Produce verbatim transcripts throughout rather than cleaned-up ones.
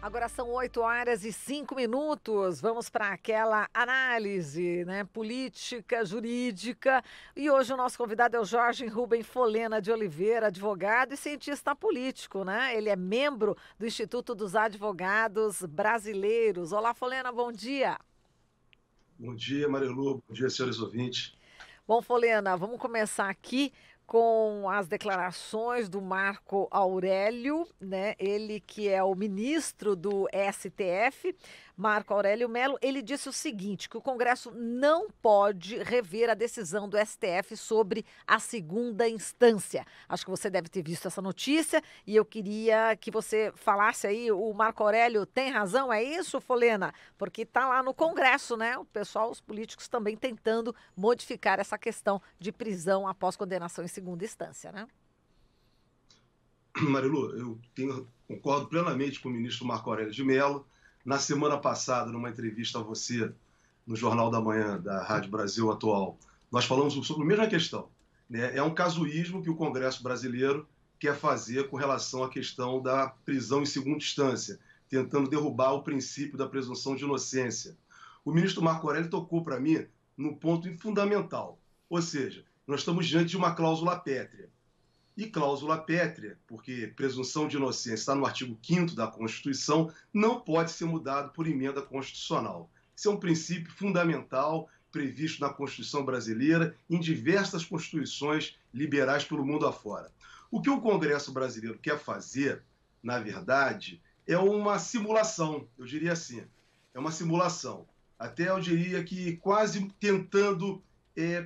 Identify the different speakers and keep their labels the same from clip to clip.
Speaker 1: Agora são oito horas e cinco minutos. Vamos para aquela análise, né, política, jurídica. E hoje o nosso convidado é o Jorge Rubem Folena de Oliveira, advogado e cientista político, né? Ele é membro do Instituto dos Advogados Brasileiros. Olá, Folena, bom dia.
Speaker 2: Bom dia, Marilu. Bom dia, senhores ouvintes.
Speaker 1: Bom, Folena, vamos começar aqui com as declarações do Marco Aurélio, né? Ele que é o ministro do S T F, Marco Aurélio Mello. Ele disse o seguinte, que o Congresso não pode rever a decisão do S T F sobre a segunda instância. Acho que você deve ter visto essa notícia e eu queria que você falasse aí, o Marco Aurélio tem razão, é isso, Folena? Porque está lá no Congresso, né? O pessoal, os políticos também tentando modificar essa questão de prisão após condenação em segunda instância, né?
Speaker 2: Marilu, eu tenho, concordo plenamente com o ministro Marco Aurélio de Mello. Na semana passada, numa entrevista a você, no Jornal da Manhã, da Rádio Brasil Atual, nós falamos sobre a mesma questão, né? É um casuísmo que o Congresso brasileiro quer fazer com relação à questão da prisão em segunda instância, tentando derrubar o princípio da presunção de inocência. O ministro Marco Aurélio tocou para mim no ponto fundamental, ou seja, nós estamos diante de uma cláusula pétrea. E cláusula pétrea, porque presunção de inocência está no artigo quinto da Constituição, não pode ser mudado por emenda constitucional. Isso é um princípio fundamental previsto na Constituição brasileira e em diversas constituições liberais pelo mundo afora. O que o Congresso brasileiro quer fazer, na verdade, é uma simulação, eu diria assim. É uma simulação. Até eu diria que quase tentando é,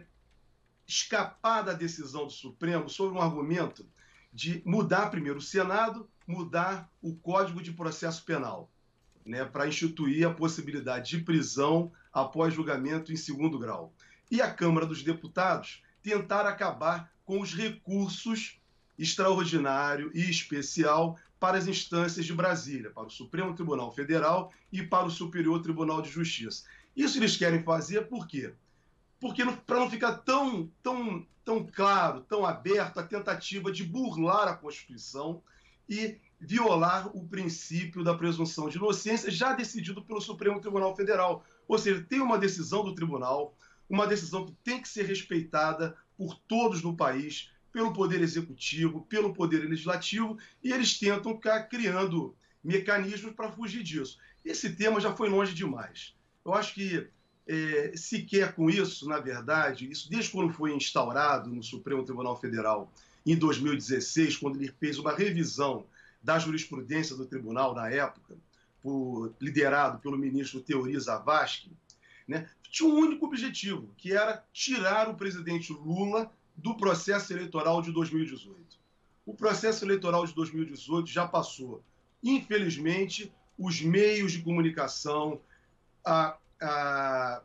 Speaker 2: escapar da decisão do Supremo sobre um argumento de mudar primeiro o Senado, mudar o Código de Processo Penal, né, para instituir a possibilidade de prisão após julgamento em segundo grau. E a Câmara dos Deputados tentar acabar com os recursos extraordinário e especial para as instâncias de Brasília, para o Supremo Tribunal Federal e para o Superior Tribunal de Justiça. Isso eles querem fazer por quê? Porque para não ficar tão, tão, tão claro, tão aberto a tentativa de burlar a Constituição e violar o princípio da presunção de inocência já decidido pelo Supremo Tribunal Federal. Ou seja, tem uma decisão do tribunal, uma decisão que tem que ser respeitada por todos no país, pelo Poder Executivo, pelo Poder Legislativo, e eles tentam ficar criando mecanismos para fugir disso. Esse tema já foi longe demais. Eu acho que É, se quer com isso, na verdade, isso desde quando foi instaurado no Supremo Tribunal Federal em dois mil e dezesseis, quando ele fez uma revisão da jurisprudência do tribunal na época, por, liderado pelo ministro Teori Zavascki, né, tinha um único objetivo, que era tirar o presidente Lula do processo eleitoral de dois mil e dezoito. O processo eleitoral de dois mil e dezoito já passou. Infelizmente, os meios de comunicação, a A,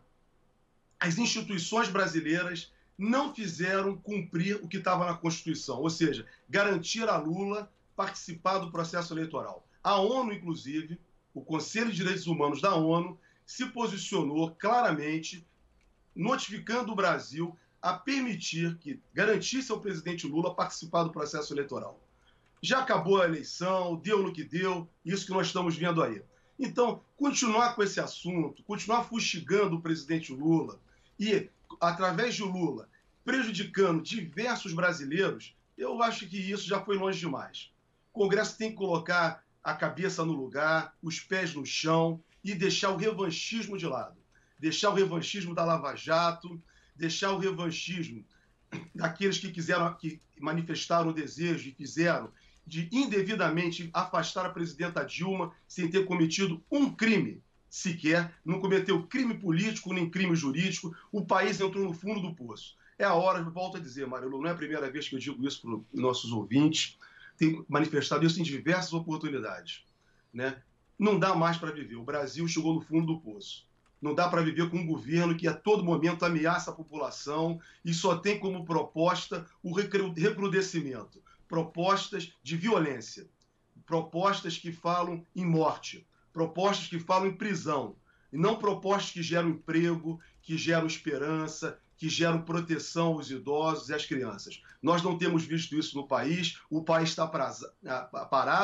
Speaker 2: as instituições brasileiras não fizeram cumprir o que estava na Constituição, ou seja, garantir a Lula participar do processo eleitoral. A ONU, inclusive, o Conselho de Direitos Humanos da ONU, se posicionou claramente, notificando o Brasil a permitir que garantisse ao presidente Lula participar do processo eleitoral. Já acabou a eleição, deu no que deu, isso que nós estamos vendo aí. Então, continuar com esse assunto, continuar fustigando o presidente Lula e, através de Lula, prejudicando diversos brasileiros, eu acho que isso já foi longe demais. O Congresso tem que colocar a cabeça no lugar, os pés no chão e deixar o revanchismo de lado. Deixar o revanchismo da Lava Jato, deixar o revanchismo daqueles que quiseram, que manifestaram o desejo e fizeram de indevidamente afastar a presidenta Dilma sem ter cometido um crime sequer, não cometeu crime político nem crime jurídico, o país entrou no fundo do poço. É a hora, volto a dizer, Marilu, não é a primeira vez que eu digo isso para os nossos ouvintes, tenho manifestado isso em diversas oportunidades, né? Não dá mais para viver, o Brasil chegou no fundo do poço. Não dá para viver com um governo que a todo momento ameaça a população e só tem como proposta o recrudescimento. Propostas de violência, propostas que falam em morte, propostas que falam em prisão, e não propostas que geram emprego, que geram esperança, que geram proteção aos idosos e às crianças. Nós não temos visto isso no país, o país está parado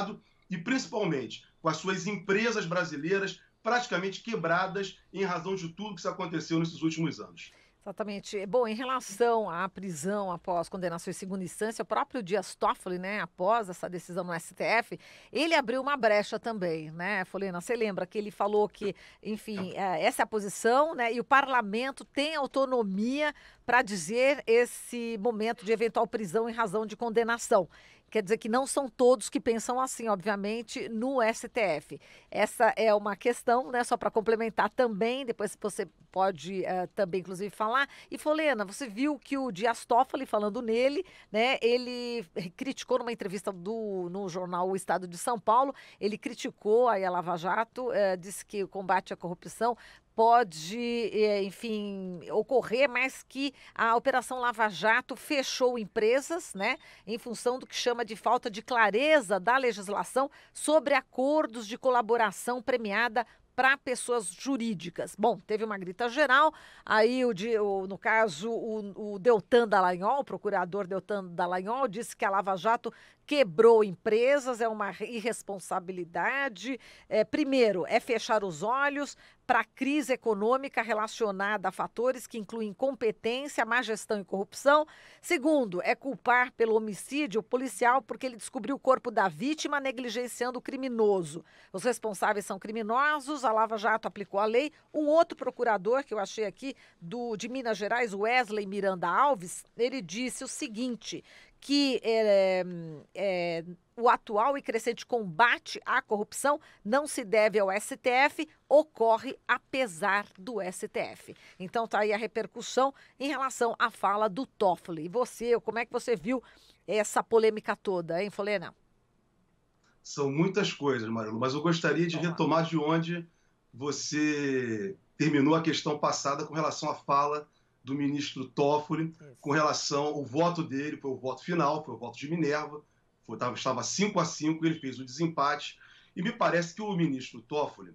Speaker 2: e principalmente com as suas empresas brasileiras praticamente quebradas em razão de tudo que isso aconteceu nesses últimos anos.
Speaker 1: Exatamente. Bom, em relação à prisão após condenação em segunda instância, o próprio Dias Toffoli, né, após essa decisão no S T F, ele abriu uma brecha também, né, Folena? Você lembra que ele falou que, enfim, é, essa é a posição, né, e o parlamento tem autonomia para dizer esse momento de eventual prisão em razão de condenação. Quer dizer que não são todos que pensam assim, obviamente, no S T F. Essa é uma questão, né, só para complementar também, depois você pode uh, também, inclusive, falar. E, Folena, você viu que o Dias Toffoli, falando nele, né, ele criticou numa entrevista do, no jornal O Estado de São Paulo, ele criticou aí a Lava Jato, uh, disse que o combate à corrupção pode, enfim, ocorrer, mas que a Operação Lava Jato fechou empresas, né, em função do que chama de falta de clareza da legislação sobre acordos de colaboração premiada para pessoas jurídicas. Bom, teve uma grita geral, aí o, o, no caso o, o Deltan Dallagnol, o procurador Deltan Dallagnol, disse que a Lava Jato quebrou empresas, é uma irresponsabilidade. É, primeiro, é fechar os olhos para a crise econômica relacionada a fatores que incluem incompetência, má gestão e corrupção. Segundo, é culpar pelo homicídio policial porque ele descobriu o corpo da vítima negligenciando o criminoso. Os responsáveis são criminosos, a Lava Jato aplicou a lei. Um outro procurador que eu achei aqui do, de Minas Gerais, Wesley Miranda Alves, ele disse o seguinte, que é, é, o atual e crescente combate à corrupção não se deve ao S T F, ocorre apesar do S T F. Então está aí a repercussão em relação à fala do Toffoli. E você, como é que você viu essa polêmica toda, hein, Folena?
Speaker 2: São muitas coisas, Marilu, mas eu gostaria de
Speaker 1: Vamos
Speaker 2: retomar lá de onde você terminou a questão passada com relação à fala do ministro Toffoli, Isso. com relação ao voto dele, foi o voto final, foi o voto de Minerva, foi, estava cinco a cinco, ele fez o desempate, e me parece que o ministro Toffoli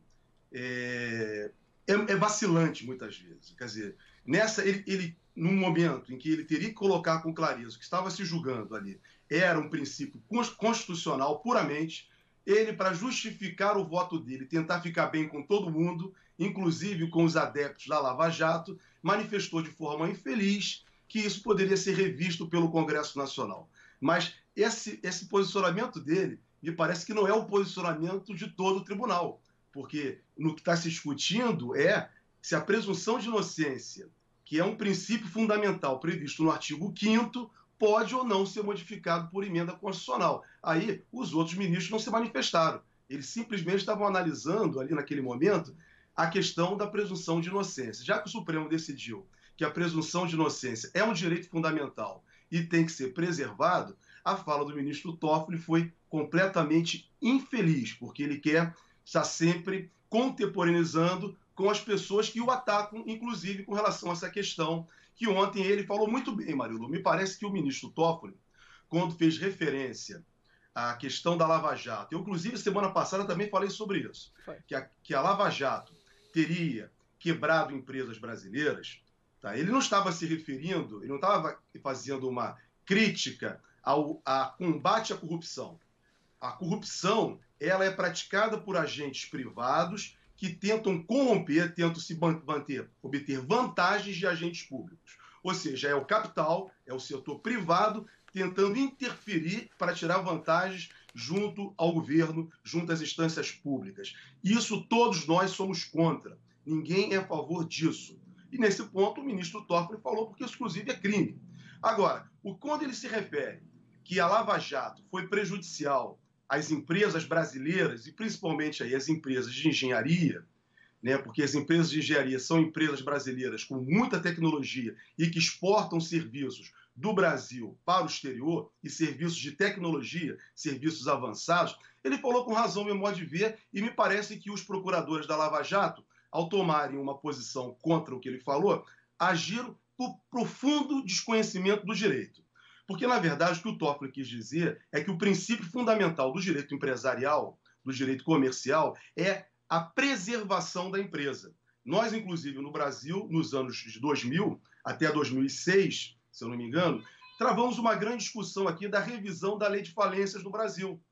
Speaker 2: é, é, é vacilante muitas vezes. Quer dizer, nessa, ele, ele, num momento em que ele teria que colocar com clareza o que estava se julgando ali era um princípio constitucional puramente, ele, para justificar o voto dele, tentar ficar bem com todo mundo, inclusive com os adeptos da Lava Jato, manifestou de forma infeliz que isso poderia ser revisto pelo Congresso Nacional. Mas esse, esse posicionamento dele me parece que não é o posicionamento de todo o tribunal, porque no que está se discutindo é se a presunção de inocência, que é um princípio fundamental previsto no artigo quinto, pode ou não ser modificado por emenda constitucional. Aí os outros ministros não se manifestaram. Eles simplesmente estavam analisando ali naquele momento a questão da presunção de inocência. Já que o Supremo decidiu que a presunção de inocência é um direito fundamental e tem que ser preservado, a fala do ministro Toffoli foi completamente infeliz, porque ele quer estar sempre contemporaneizando com as pessoas que o atacam, inclusive com relação a essa questão que ontem ele falou muito bem, Marilu. Me parece que o ministro Toffoli, quando fez referência à questão da Lava Jato, eu, inclusive, semana passada também falei sobre isso, que a, que a Lava Jato teria quebrado empresas brasileiras, tá? Ele não estava se referindo, ele não estava fazendo uma crítica ao a combate à corrupção. A corrupção, ela é praticada por agentes privados que tentam corromper, tentam se manter, obter vantagens de agentes públicos. Ou seja, é o capital, é o setor privado tentando interferir para tirar vantagens junto ao governo, junto às instâncias públicas. Isso todos nós somos contra. Ninguém é a favor disso. E nesse ponto o ministro Toffoli falou porque isso, inclusive, é crime. Agora, quando ele se refere que a Lava Jato foi prejudicial às empresas brasileiras, e principalmente aí as empresas de engenharia, né, porque as empresas de engenharia são empresas brasileiras com muita tecnologia e que exportam serviços do Brasil para o exterior, e serviços de tecnologia, serviços avançados, ele falou com razão, meu modo de ver, e me parece que os procuradores da Lava Jato, ao tomarem uma posição contra o que ele falou, agiram por profundo desconhecimento do direito. Porque, na verdade, o que o Toffoli quis dizer é que o princípio fundamental do direito empresarial, do direito comercial, é a preservação da empresa. Nós, inclusive, no Brasil, nos anos de dois mil até dois mil e seis, se eu não me engano, travamos uma grande discussão aqui da revisão da lei de falências no Brasil.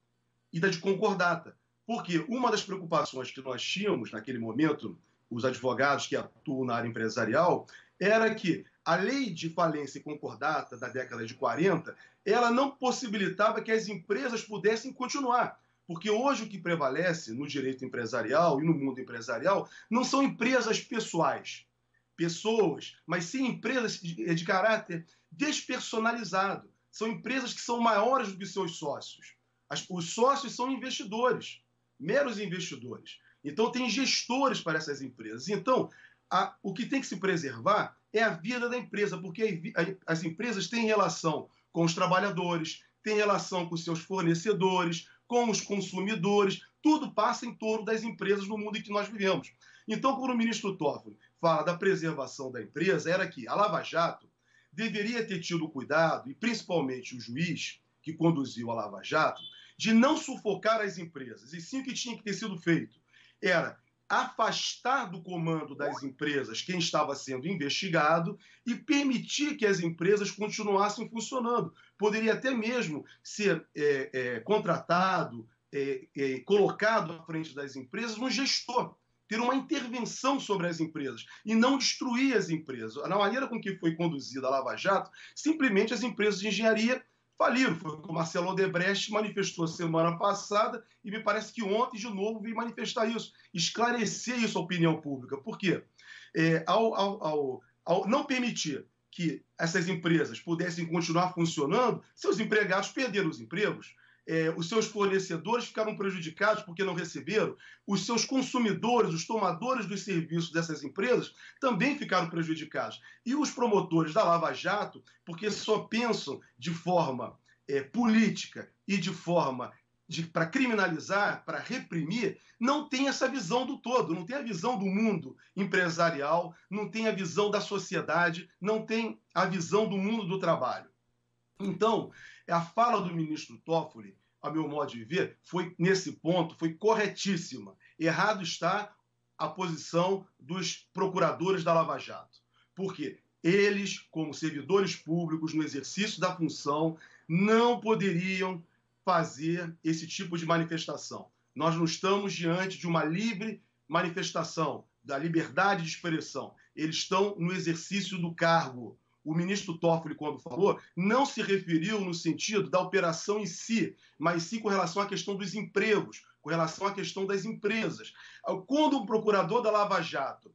Speaker 2: e da de concordata. Porque uma das preocupações que nós tínhamos naquele momento, os advogados que atuam na área empresarial, era que a lei de falência e concordata da década de quarenta, ela não possibilitava que as empresas pudessem continuar. Porque hoje o que prevalece no direito empresarial e no mundo empresarial não são empresas pessoais, pessoas, mas sim empresas de, de caráter despersonalizado. São empresas que são maiores do que seus sócios. As, os sócios são investidores, meros investidores. Então, tem gestores para essas empresas. Então, a, o que tem que se preservar é a vida da empresa, porque a, a, as empresas têm relação com os trabalhadores, têm relação com os seus fornecedores, com os consumidores, tudo passa em torno das empresas no mundo em que nós vivemos. Então, quando o ministro Toffoli fala da preservação da empresa, era que a Lava Jato deveria ter tido cuidado, e principalmente o juiz que conduziu a Lava Jato, de não sufocar as empresas. E sim, o que tinha que ter sido feito era afastar do comando das empresas quem estava sendo investigado e permitir que as empresas continuassem funcionando. Poderia até mesmo ser é, é, contratado, é, é, colocado à frente das empresas um gestor, ter uma intervenção sobre as empresas e não destruir as empresas. Na maneira com que foi conduzida a Lava Jato, simplesmente as empresas de engenharia faliram. Foi o que o Marcelo Odebrecht manifestou semana passada e me parece que ontem, de novo, veio manifestar isso, esclarecer isso à opinião pública. Por quê? É, ao, ao, ao, ao não permitir que essas empresas pudessem continuar funcionando, seus empregados perderam os empregos, é, os seus fornecedores ficaram prejudicados porque não receberam, os seus consumidores, os tomadores dos serviços dessas empresas também ficaram prejudicados. E os promotores da Lava Jato, porque só pensam de forma é, política e de forma para criminalizar, para reprimir, não tem essa visão do todo, não tem a visão do mundo empresarial, não tem a visão da sociedade, não tem a visão do mundo do trabalho. Então, a fala do ministro Toffoli, a meu modo de ver, foi, nesse ponto, foi corretíssima. Errado está a posição dos procuradores da Lava Jato. Porque eles, como servidores públicos, no exercício da função, não poderiam fazer esse tipo de manifestação. Nós não estamos diante de uma livre manifestação, da liberdade de expressão. Eles estão no exercício do cargo. O ministro Toffoli, quando falou, não se referiu no sentido da operação em si, mas sim com relação à questão dos empregos, com relação à questão das empresas. Quando um procurador da Lava Jato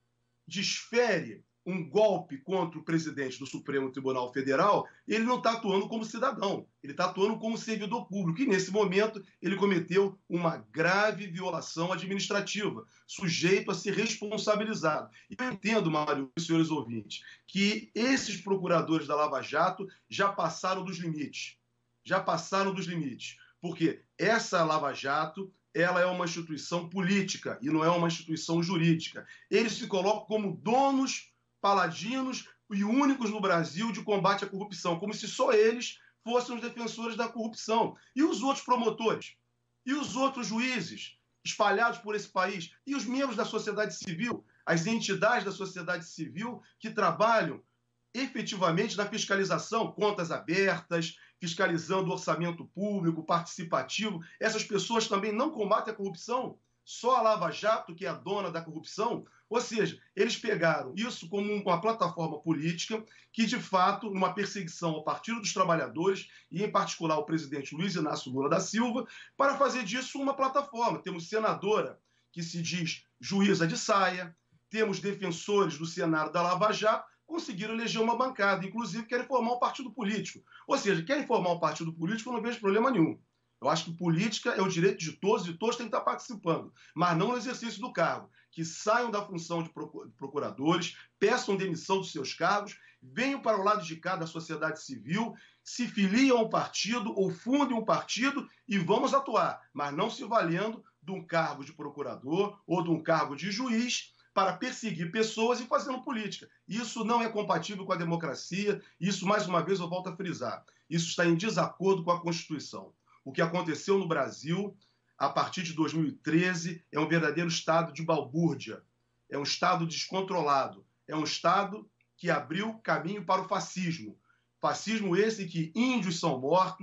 Speaker 2: desfere um golpe contra o presidente do Supremo Tribunal Federal, ele não está atuando como cidadão, ele está atuando como servidor público. E, nesse momento, ele cometeu uma grave violação administrativa, sujeito a ser responsabilizado. E eu entendo, Mário e senhores ouvintes, que esses procuradores da Lava Jato já passaram dos limites. Já passaram dos limites. Porque essa Lava Jato, ela é uma instituição política e não é uma instituição jurídica. Eles se colocam como donos, paladinos e únicos no Brasil de combate à corrupção, como se só eles fossem os defensores da corrupção. E os outros promotores? E os outros juízes espalhados por esse país? E os membros da sociedade civil? As entidades da sociedade civil que trabalham efetivamente na fiscalização, contas abertas, fiscalizando o orçamento público, participativo. Essas pessoas também não combatem a corrupção? Só a Lava Jato, que é a dona da corrupção? Ou seja, eles pegaram isso como uma plataforma política que, de fato, numa perseguição ao Partido dos Trabalhadores, e em particular ao presidente Luiz Inácio Lula da Silva, para fazer disso uma plataforma. Temos senadora que se diz juíza de saia, temos defensores do Senado da Lava Jato, conseguiram eleger uma bancada, inclusive querem formar um partido político. Ou seja, querem formar um partido político, eu não vejo problema nenhum. Eu acho que política é o direito de todos e todos têm que estar participando, mas não no exercício do cargo. Que saiam da função de procuradores, peçam demissão dos seus cargos, venham para o lado de cá da sociedade civil, se filiam a um partido ou fundem um partido e vamos atuar, mas não se valendo de um cargo de procurador ou de um cargo de juiz para perseguir pessoas e fazendo política. Isso não é compatível com a democracia, isso, mais uma vez, eu volto a frisar, isso está em desacordo com a Constituição. O que aconteceu no Brasil, a partir de dois mil e treze, é um verdadeiro estado de balbúrdia. É um estado descontrolado. É um estado que abriu caminho para o fascismo. Fascismo esse que índios são mortos,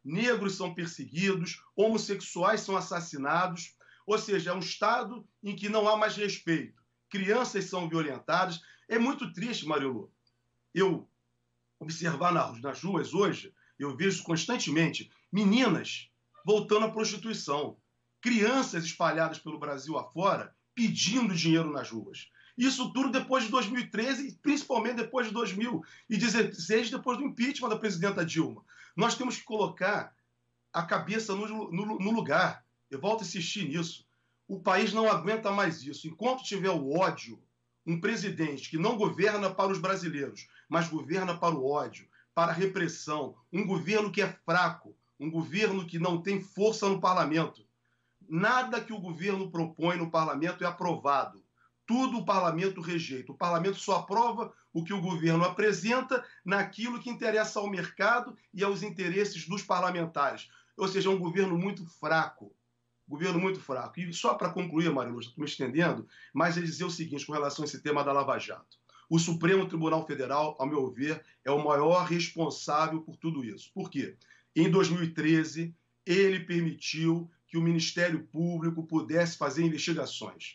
Speaker 2: negros são perseguidos, homossexuais são assassinados, ou seja, é um Estado em que não há mais respeito. Crianças são violentadas. É muito triste, Marilu, eu observar nas ruas hoje, eu vejo constantemente meninas voltando à prostituição, crianças espalhadas pelo Brasil afora pedindo dinheiro nas ruas. Isso tudo depois de dois mil e treze e principalmente depois de dois mil e dezesseis, depois do impeachment da presidenta Dilma. Nós temos que colocar a cabeça no, no, no lugar. Eu volto a insistir nisso. O país não aguenta mais isso. Enquanto tiver o ódio, um presidente que não governa para os brasileiros, mas governa para o ódio, para a repressão, um governo que é fraco, um governo que não tem força no parlamento. Nada que o governo propõe no parlamento é aprovado. Tudo o parlamento rejeita. O parlamento só aprova o que o governo apresenta naquilo que interessa ao mercado e aos interesses dos parlamentares. Ou seja, é um governo muito fraco. Governo muito fraco. E só para concluir, Marilu, estou me estendendo, mas é dizer o seguinte com relação a esse tema da Lava Jato. O Supremo Tribunal Federal, ao meu ver, é o maior responsável por tudo isso. Por quê? Em dois mil e treze, ele permitiu que o Ministério Público pudesse fazer investigações.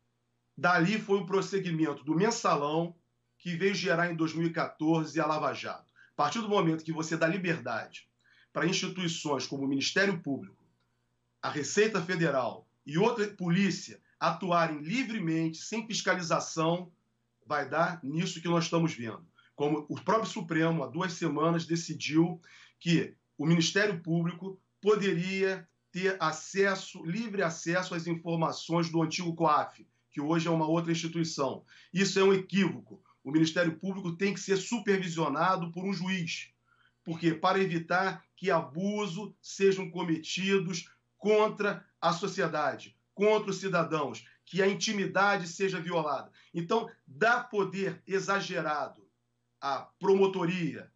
Speaker 2: Dali foi o prosseguimento do mensalão, que veio gerar em dois mil e quatorze a Lava Jato. A partir do momento que você dá liberdade para instituições como o Ministério Público, a Receita Federal e outra polícia atuarem livremente, sem fiscalização, vai dar nisso que nós estamos vendo. Como o próprio Supremo, há duas semanas, decidiu que o Ministério Público poderia ter acesso, livre acesso às informações do antigo COAF, que hoje é uma outra instituição. Isso é um equívoco. O Ministério Público tem que ser supervisionado por um juiz. Por quê? Para evitar que abusos sejam cometidos contra a sociedade, contra os cidadãos, que a intimidade seja violada. Então, dá poder exagerado à promotoria,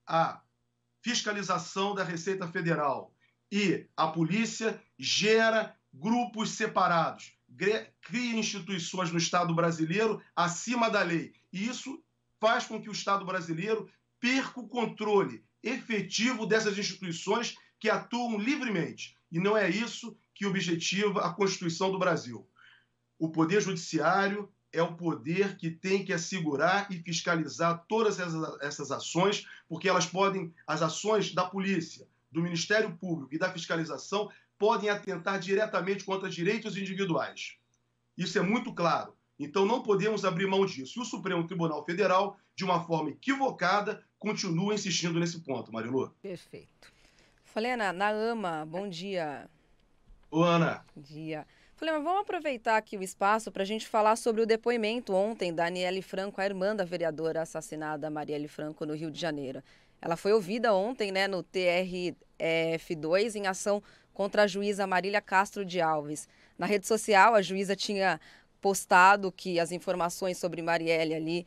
Speaker 2: à fiscalização da Receita Federal e à polícia, gera grupos separados, cria instituições no Estado brasileiro acima da lei. E isso faz com que o Estado brasileiro perca o controle efetivo dessas instituições que atuam livremente. E não é isso que objetiva a Constituição do Brasil. O Poder Judiciário é o poder que tem que assegurar e fiscalizar todas essas, essas ações, porque elas podem, as ações da polícia, do Ministério Público e da fiscalização podem atentar diretamente contra direitos individuais. Isso é muito claro. Então não podemos abrir mão disso. E o Supremo Tribunal Federal, de uma forma equivocada, continua insistindo nesse ponto, Marilu.
Speaker 1: Perfeito.
Speaker 3: Folena, na AMA, bom dia.
Speaker 2: Ô, Ana.
Speaker 3: Bom dia. Folena, vamos aproveitar aqui o espaço para a gente falar sobre o depoimento ontem da Aniele Franco, a irmã da vereadora assassinada Marielle Franco, no Rio de Janeiro. Ela foi ouvida ontem, né, no T R F dois, em ação contra a juíza Marília Castro de Alves. Na rede social, a juíza tinha postado que as informações sobre Marielle ali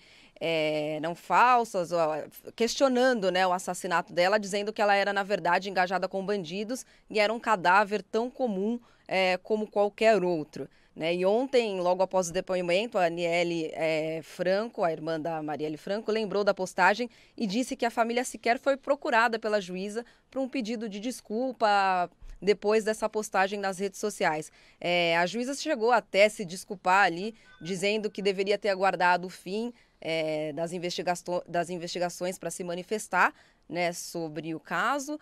Speaker 3: é, eram falsas, questionando, né, o assassinato dela, dizendo que ela era, na verdade, engajada com bandidos e era um cadáver tão comum é, como qualquer outro. Né? E ontem, logo após o depoimento, a Aniele é, Franco, a irmã da Marielle Franco, lembrou da postagem e disse que a família sequer foi procurada pela juíza para um pedido de desculpa depois dessa postagem nas redes sociais. É, a juíza chegou até se desculpar ali, dizendo que deveria ter aguardado o fim é, das, investiga das investigações para se manifestar, né, sobre o caso,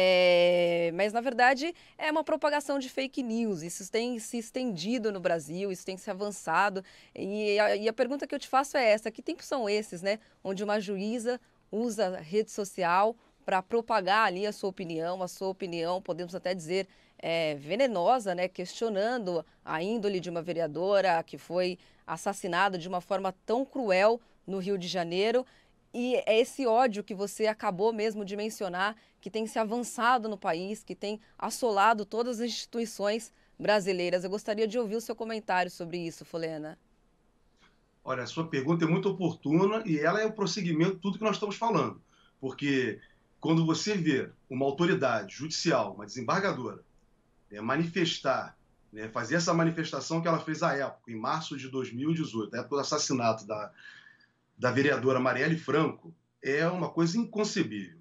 Speaker 3: é, mas na verdade é uma propagação de fake news. Isso tem se estendido no Brasil, isso tem se avançado, e a, e a pergunta que eu te faço é essa: que tempos são esses, né, onde uma juíza usa rede social para propagar ali a sua opinião, a sua opinião, podemos até dizer, é, venenosa, né, questionando a índole de uma vereadora que foi assassinada de uma forma tão cruel no Rio de Janeiro. E é esse ódio que você acabou mesmo de mencionar, que tem se avançado no país, que tem assolado todas as instituições brasileiras. Eu gostaria de ouvir o seu comentário sobre isso, Folena.
Speaker 2: Olha, a sua pergunta é muito oportuna e ela é o prosseguimento de tudo que nós estamos falando. Porque quando você vê uma autoridade judicial, uma desembargadora, é, manifestar, né, fazer essa manifestação que ela fez à época, em março de dois mil e dezoito, na época do assassinato da, da vereadora Marielle Franco, é uma coisa inconcebível.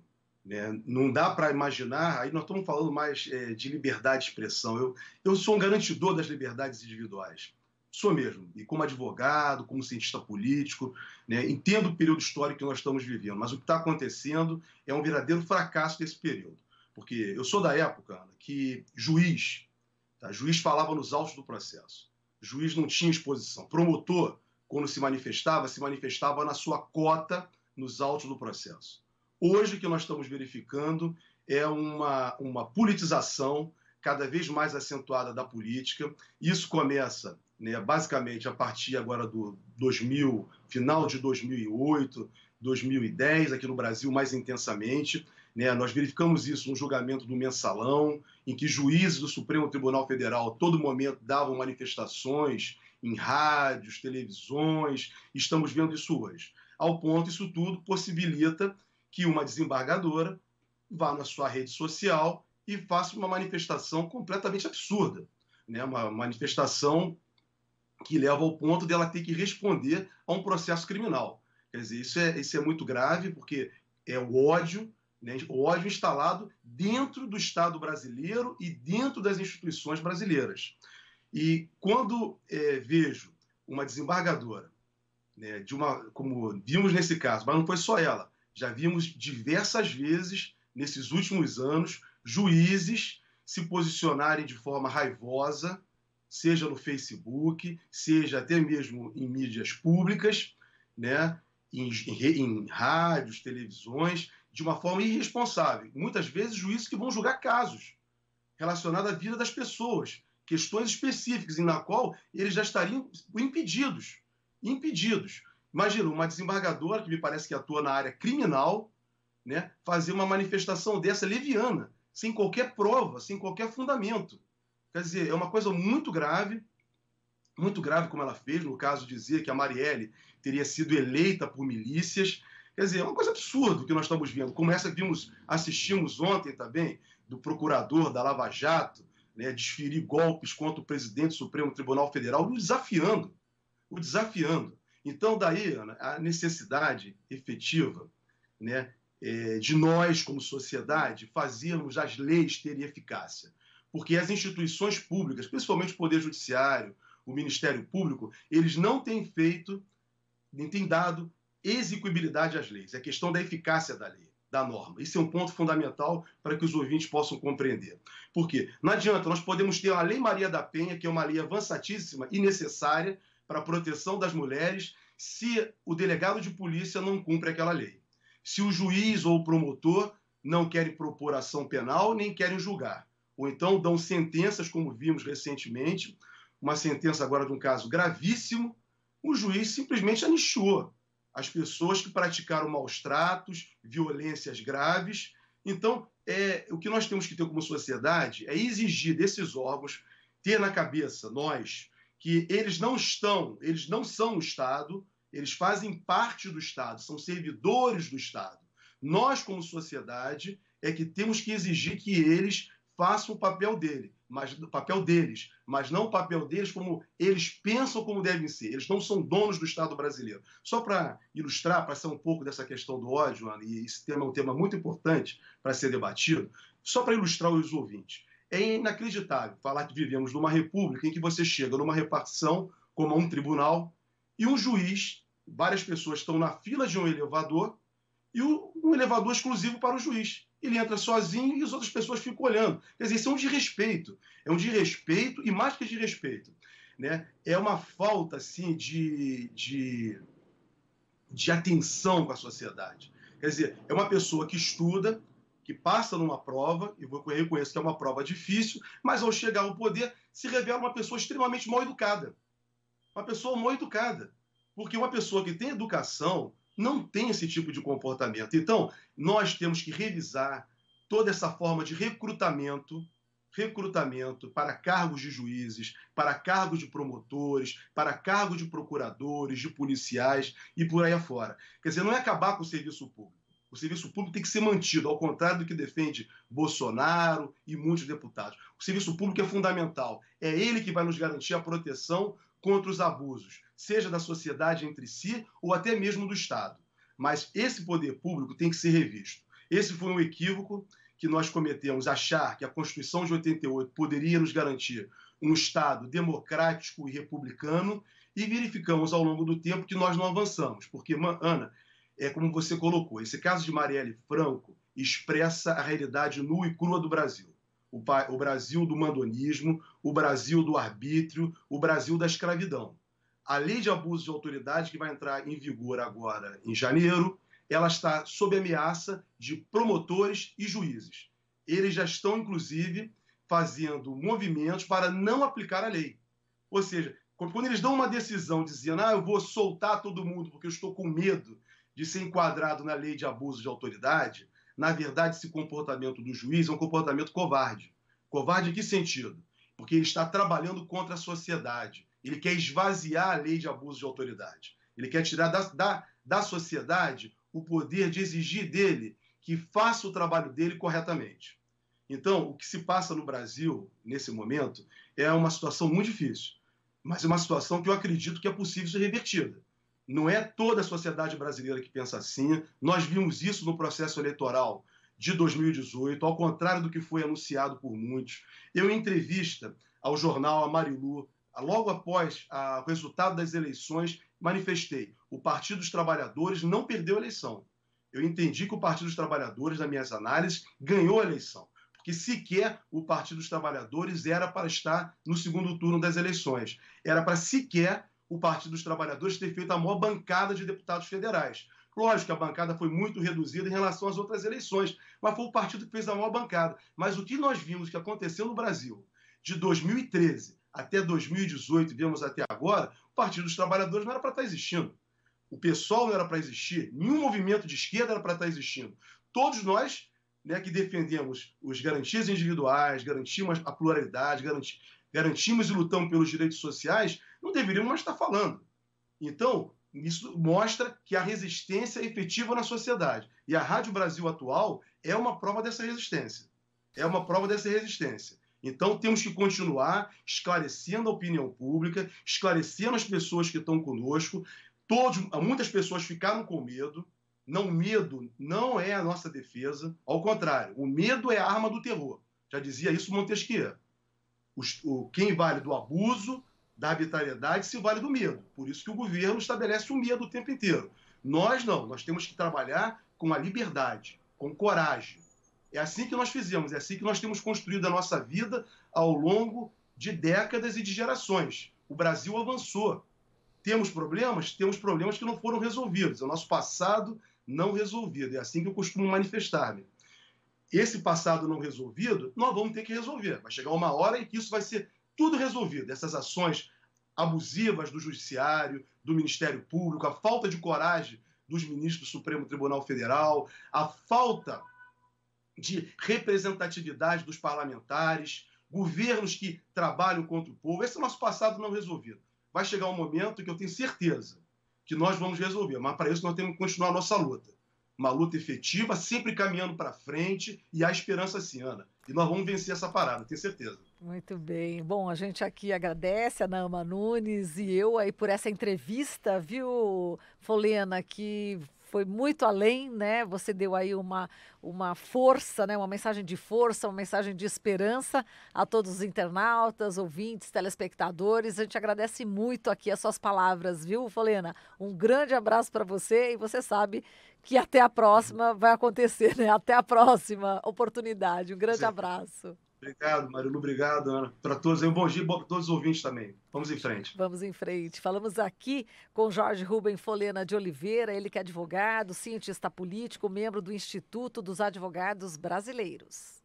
Speaker 2: né? Não dá para imaginar, aí nós estamos falando mais é, de liberdade de expressão. Eu, eu sou um garantidor das liberdades individuais. Sou mesmo, e como advogado, como cientista político, né, entendo o período histórico que nós estamos vivendo, mas o que está acontecendo é um verdadeiro fracasso desse período. Porque eu sou da época, Ana, que juiz, tá, juiz falava nos autos do processo, juiz não tinha exposição. Promotor, quando se manifestava, se manifestava na sua cota nos autos do processo. Hoje o que nós estamos verificando é uma, uma politização cada vez mais acentuada da política. Isso começa, né, basicamente a partir agora do dois mil, final de dois mil e oito, dois mil e dez, aqui no Brasil mais intensamente. Né, nós verificamos isso no julgamento do Mensalão, em que juízes do Supremo Tribunal Federal a todo momento davam manifestações em rádios, televisões. Estamos vendo isso hoje. Ao ponto, isso tudo possibilita que uma desembargadora vá na sua rede social e faça uma manifestação completamente absurda, né? Uma manifestação que leva ao ponto dela ter que responder a um processo criminal. Quer dizer, isso é, isso é muito grave, porque é o ódio, né? O ódio instalado dentro do Estado brasileiro e dentro das instituições brasileiras. E quando é, vejo uma desembargadora, né, de uma, como vimos nesse caso, mas não foi só ela, já vimos diversas vezes, nesses últimos anos, juízes se posicionarem de forma raivosa, seja no Facebook, seja até mesmo em mídias públicas, né, em, em, em rádios, televisões, de uma forma irresponsável. Muitas vezes, juízes que vão julgar casos relacionados à vida das pessoas, questões específicas, em na qual eles já estariam impedidos. Impedidos. Imagina, uma desembargadora, que me parece que atua na área criminal, né, fazer uma manifestação dessa leviana, sem qualquer prova, sem qualquer fundamento. Quer dizer, é uma coisa muito grave, muito grave como ela fez, no caso dizer que a Marielle teria sido eleita por milícias. Quer dizer, é uma coisa absurda o que nós estamos vendo. Como essa que vimos, assistimos ontem também, do procurador da Lava Jato, né, desferir golpes contra o presidente do Supremo Tribunal Federal, o desafiando, o desafiando. Então, daí, Ana, a necessidade efetiva, né, é, de nós, como sociedade, fazermos as leis terem eficácia. Porque as instituições públicas, principalmente o Poder Judiciário, o Ministério Público, eles não têm feito, nem têm dado execuibilidade às leis. É questão da eficácia da lei, da norma. Isso é um ponto fundamental para que os ouvintes possam compreender. Por quê? Não adianta, nós podemos ter a Lei Maria da Penha, que é uma lei avançadíssima e necessária para a proteção das mulheres, se o delegado de polícia não cumpre aquela lei. Se o juiz ou o promotor não querem propor ação penal, nem querem julgar. Ou então dão sentenças, como vimos recentemente, uma sentença agora de um caso gravíssimo, o juiz simplesmente anistiou as pessoas que praticaram maus tratos, violências graves. Então, é, o que nós temos que ter como sociedade é exigir desses órgãos, ter na cabeça, nós, que eles não estão, eles não são o Estado, eles fazem parte do Estado, são servidores do Estado. Nós, como sociedade, é que temos que exigir que eles façam o papel dele, mas o papel deles, mas não o papel deles como eles pensam como devem ser. Eles não são donos do Estado brasileiro. Só para ilustrar, para ser um pouco dessa questão do ódio, Ana, e esse tema é um tema muito importante para ser debatido, só para ilustrar os ouvintes. É inacreditável falar que vivemos numa república em que você chega numa repartição, como a um tribunal, e um juiz, várias pessoas estão na fila de um elevador, e um elevador exclusivo para o juiz. Ele entra sozinho e as outras pessoas ficam olhando. Quer dizer, isso é um desrespeito. É um desrespeito e mais que desrespeito, né? É uma falta, assim, de, de, de atenção com a sociedade. Quer dizer, é uma pessoa que estuda, que passa numa prova, e eu reconheço que é uma prova difícil, mas ao chegar ao poder se revela uma pessoa extremamente mal educada. Uma pessoa mal educada. Porque uma pessoa que tem educação não tem esse tipo de comportamento. Então, nós temos que revisar toda essa forma de recrutamento, recrutamento para cargos de juízes, para cargos de promotores, para cargos de procuradores, de policiais e por aí afora. Quer dizer, não é acabar com o serviço público. O serviço público tem que ser mantido, ao contrário do que defende Bolsonaro e muitos deputados. O serviço público é fundamental. É ele que vai nos garantir a proteção contra os abusos, seja da sociedade entre si ou até mesmo do Estado. Mas esse poder público tem que ser revisto. Esse foi um equívoco que nós cometemos, achar que a Constituição de oitenta e oito poderia nos garantir um Estado democrático e republicano, e verificamos ao longo do tempo que nós não avançamos. Porque, Ana, é como você colocou, esse caso de Marielle Franco expressa a realidade nua e crua do Brasil. O, o Brasil do mandonismo, o Brasil do arbítrio, o Brasil da escravidão. A lei de abuso de autoridade, que vai entrar em vigor agora em janeiro, ela está sob ameaça de promotores e juízes. Eles já estão, inclusive, fazendo movimentos para não aplicar a lei. Ou seja, quando eles dão uma decisão dizendo ah, eu vou soltar todo mundo porque eu estou com medo de ser enquadrado na lei de abuso de autoridade, na verdade, esse comportamento do juiz é um comportamento covarde. Covarde em que sentido? Porque ele está trabalhando contra a sociedade. Ele quer esvaziar a lei de abuso de autoridade. Ele quer tirar da, da, da sociedade o poder de exigir dele que faça o trabalho dele corretamente. Então, o que se passa no Brasil, nesse momento, é uma situação muito difícil, mas é uma situação que eu acredito que é possível ser revertida. Não é toda a sociedade brasileira que pensa assim. Nós vimos isso no processo eleitoral de dois mil e dezoito, ao contrário do que foi anunciado por muitos. Eu, em entrevista ao jornal A Marilu, logo após a, o resultado das eleições, manifestei: o Partido dos Trabalhadores não perdeu a eleição. Eu entendi que o Partido dos Trabalhadores, nas minhas análises, ganhou a eleição, porque sequer o Partido dos Trabalhadores era para estar no segundo turno das eleições. Era para sequer o Partido dos Trabalhadores ter feito a maior bancada de deputados federais. Lógico que a bancada foi muito reduzida em relação às outras eleições, mas foi o partido que fez a maior bancada. Mas o que nós vimos que aconteceu no Brasil de dois mil e treze até dois mil e dezoito, vemos até agora, o Partido dos Trabalhadores não era para estar existindo. O PSOL não era para existir, nenhum movimento de esquerda era para estar existindo. Todos nós, né, que defendemos as garantias individuais, garantimos a pluralidade, garanti, garantimos e lutamos pelos direitos sociais, não deveríamos mais estar falando. Então, isso mostra que há resistência efetiva na sociedade. E a Rádio Brasil atual é uma prova dessa resistência. É uma prova dessa resistência. Então, temos que continuar esclarecendo a opinião pública, esclarecendo as pessoas que estão conosco. Todos, muitas pessoas ficaram com medo. Não, medo não é a nossa defesa. Ao contrário, o medo é a arma do terror. Já dizia isso Montesquieu. Os, o, quem vale do abuso, da arbitrariedade, se vale do medo. Por isso que o governo estabelece o medo o tempo inteiro. Nós não. Nós temos que trabalhar com a liberdade, com coragem. É assim que nós fizemos, é assim que nós temos construído a nossa vida ao longo de décadas e de gerações. O Brasil avançou. Temos problemas? Temos problemas que não foram resolvidos. É o nosso passado não resolvido. É assim que eu costumo manifestar-me. Esse passado não resolvido, nós vamos ter que resolver. Vai chegar uma hora em que isso vai ser tudo resolvido. Essas ações abusivas do Judiciário, do Ministério Público, a falta de coragem dos ministros do Supremo Tribunal Federal, a falta de representatividade dos parlamentares, governos que trabalham contra o povo. Esse é o nosso passado não resolvido. Vai chegar um momento que eu tenho certeza que nós vamos resolver, mas para isso nós temos que continuar a nossa luta. Uma luta efetiva, sempre caminhando para frente, e há esperança sim, Ana. E nós vamos vencer essa parada, tenho certeza.
Speaker 1: Muito bem. Bom, a gente aqui agradece a Naama Nunes e eu aí por essa entrevista, viu, Folena, que foi muito além, né? Você deu aí uma, uma força, né? Uma mensagem de força, uma mensagem de esperança a todos os internautas, ouvintes, telespectadores. A gente agradece muito aqui as suas palavras, viu, Folena? Um grande abraço para você e você sabe que até a próxima vai acontecer, né? Até a próxima oportunidade. Um grande Sim. abraço.
Speaker 2: Obrigado, Marilu. Obrigado, Ana. Para todos. Um bom dia para todos os ouvintes também. Vamos em frente.
Speaker 1: Vamos em frente. Falamos aqui com Jorge Rubem Folena de Oliveira, ele que é advogado, cientista político, membro do Instituto dos Advogados Brasileiros.